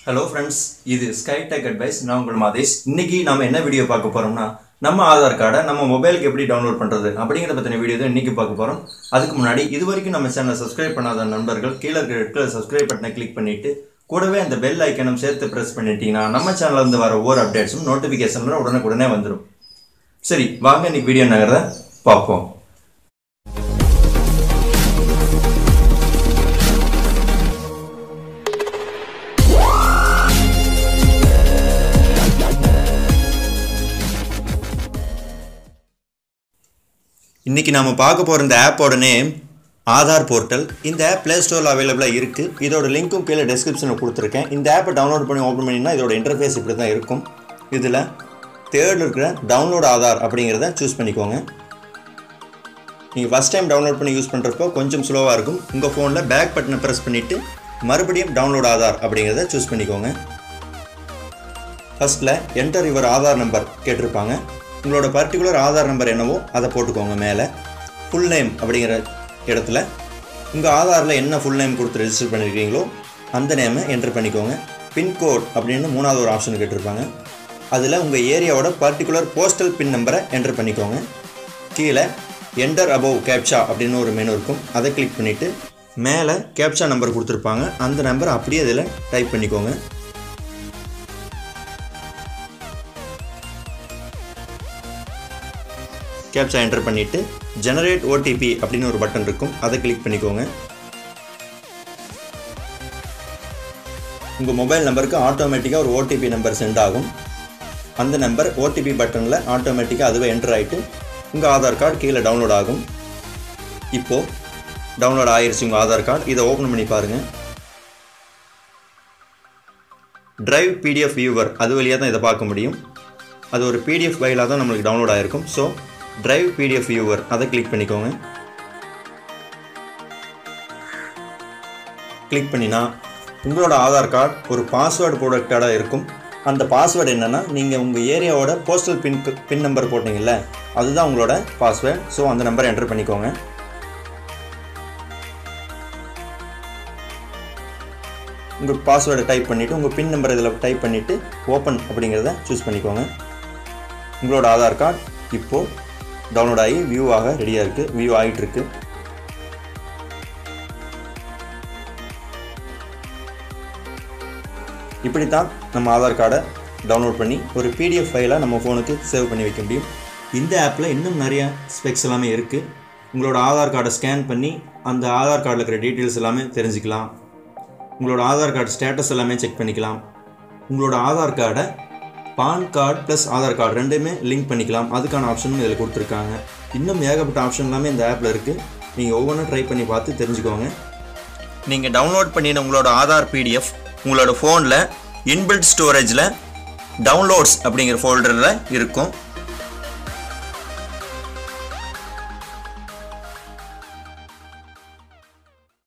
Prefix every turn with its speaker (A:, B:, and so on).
A: Hello friends, this is SkyTech Advice. நான் உங்கள் மாதேஷ். இன்னைக்கு நாம என்ன வீடியோ பார்க்க போறோம்னா நம்ம ஆதார் கார்டை நம்ம மொபைலுக்கு எப்படி டவுன்லோட் பண்றது அப்படிங்கறத பத்தின வீடியோ தான் இன்னைக்கு பார்க்க போறோம். அதுக்கு முன்னாடி இதுவரைக்கும் நம்ம சேனலை சப்ஸ்கிரைப் பண்ணாத நண்பர்கள் கீழ இருக்கிற ரெட் கலர் சப்ஸ்கிரைப் பட்டனை கிளிக் பண்ணிட்டு கூடவே அந்த பெல் ஐகானும் சேர்த்து பிரஸ் பண்ணிட்டீங்கன்னா நம்ம சேனல்ல இருந்து வர ஒவ்வொரு அப்டேட்ஸும் நோட்டிஃபிகேஷன்ல உடனே வந்துரும். சரி, வாங்க இன்னைக்கு வீடியோ நகரத பார்ப்போம். இன்னைக்கு நாம பார்க்க போற இந்த ஆப்போட நேம் ஆதார் போர்ட்டல். இந்த ஆப் பிளே ஸ்டோர்ல அவைலபிளா இருக்கு. இதோட லிங்க்கும் கீழே டிஸ்கிரிப்ஷன்ல கொடுத்துருக்கேன். இந்த ஆப்பை டவுன்லோட் பண்ணி ஓபன் பண்ணினா இதோட இன்டர்ஃபேஸ் இப்படி தான் இருக்கும். இதுல தேர்ட்ல இருக்கிற டவுன்லோட் ஆதார் அப்படிங்கறத சூஸ் பண்ணிக்கோங்க. நீங்க ஃபர்ஸ்ட் டைம் டவுன்லோட் பண்ணி யூஸ் பண்றப்போ கொஞ்சம் ஸ்லோவா இருக்கும். உங்க போன்ல பேக் பட்டனை பிரஸ் பண்ணிட்டு மறுபடியும் டவுன்லோட் ஆதார் அப்படிங்கறத சூஸ் பண்ணிக்கோங்க. ஃபர்ஸ்ட்ல என்டர் யுவர் ஆதார் நம்பர் கேட்டிருப்பாங்க. உங்களோட பர்டிகுலர் ஆதார் நம்பர் என்னவோ அதை போட்டுக்கோங்க. மேலே ஃபுல் நேம் அப்படிங்கிற இடத்துல உங்கள் ஆதாரில் என்ன ஃபுல் நேம் கொடுத்து ரெஜிஸ்டர் பண்ணியிருக்கீங்களோ அந்த நேமை என்டர் பண்ணிக்கோங்க. பின்கோட் அப்படின்னு மூணாவது ஒரு ஆப்ஷன் கேட்டிருப்பாங்க. அதில் உங்கள் ஏரியாவோட பர்டிகுலர் போஸ்டல் பின் நம்பரை என்டர் பண்ணிக்கோங்க. கீழே என்டர் அபவ் கேப்சா அப்படின்னு ஒரு மெனு இருக்கும். அதை கிளிக் பண்ணிவிட்டு மேலே கேப்சா நம்பர் கொடுத்துருப்பாங்க. அந்த நம்பரை அப்படியே இதில் டைப் பண்ணிக்கோங்க. கேப்சா என்டர் பண்ணிவிட்டு ஜெனரேட் ஓடிபி அப்படின்னு ஒரு பட்டன் இருக்கும். அதை கிளிக் பண்ணிக்கோங்க. உங்கள் மொபைல் நம்பருக்கு ஆட்டோமேட்டிக்காக ஒரு ஓடிபி நம்பர் சென்ட் ஆகும். அந்த நம்பர் ஓடிபி பட்டனில் ஆட்டோமேட்டிக்காக அதுவே என்டர் ஆகிட்டு உங்கள் ஆதார் கார்டு கீழே டவுன்லோட் ஆகும். இப்போது டவுன்லோட் ஆகிருச்சு உங்கள் ஆதார் கார்டு. இதை ஓப்பன் பண்ணி பாருங்கள். டிரைவ் பிடிஎஃப் வியூவர் அது வழியாக தான் இதை பார்க்க முடியும். அது ஒரு பிடிஎஃப் ஃபைலாக தான் நம்மளுக்கு டவுன்லோட் ஆகிருக்கும். ஸோ டிரைவ் பிடிஎஃப் வியூவர் அதை கிளிக் பண்ணிக்கோங்க. கிளிக் பண்ணினா உங்களோட ஆதார் கார்டு ஒரு பாஸ்வேர்டு ப்ரொடக்டடாக இருக்கும். அந்த பாஸ்வேர்டு என்னென்னா நீங்கள் உங்கள் ஏரியாவோட போஸ்டல் பின் நம்பர் போட்டிங்கல்ல அதுதான் உங்களோட பாஸ்வேர்டு. ஸோ அந்த நம்பரை என்டர் பண்ணிக்கோங்க. உங்கள் பாஸ்வேர்டை டைப் பண்ணிவிட்டு உங்கள் பின் நம்பர் இதில் டைப் பண்ணிவிட்டு ஓப்பன் அப்படிங்கிறத சூஸ் பண்ணிக்கோங்க. உங்களோட ஆதார் கார்டு இப்போது டவுன்லோட் ஆகி வியூ ஆக ரெடியாக இருக்குது. வியூ ஆகிட்டுருக்கு. இப்படித்தான் நம்ம ஆதார் கார்டை டவுன்லோட் பண்ணி ஒரு பிடிஎஃப் ஃபைலாக நம்ம ஃபோனுக்கு சேவ் பண்ணி வைக்க முடியும். இந்த ஆப்பில் இன்னும் நிறைய ஸ்பெக்ஸ் எல்லாமே இருக்குது. உங்களோட ஆதார் கார்டை ஸ்கேன் பண்ணி அந்த ஆதார் கார்டில் இருக்கிற டீட்டெயில்ஸ் எல்லாமே தெரிஞ்சுக்கலாம். உங்களோட ஆதார் கார்டு ஸ்டேட்டஸ் எல்லாமே செக் பண்ணிக்கலாம். உங்களோட ஆதார் கார்டை PAN card plus Aadhaar card ரெண்டுமே லிங்க் பண்ணிக்கலாம். அதுக்கான ஆப்ஷனும் இதில் கொடுத்துருக்காங்க. இன்னும் ஏகப்பட்ட ஆப்ஷன் எல்லாமே இந்த ஆப்பில் இருக்குது. நீங்கள் ஒவ்வொன்றும் ட்ரை பண்ணி பார்த்து தெரிஞ்சுக்கோங்க. நீங்கள் டவுன்லோட் பண்ணின உங்களோட ஆதார் பிடிஎஃப் உங்களோட ஃபோனில் இன்பில்ட் ஸ்டோரேஜில் டவுன்லோட்ஸ் அப்படிங்கிற ஃபோல்டரில் இருக்கும்.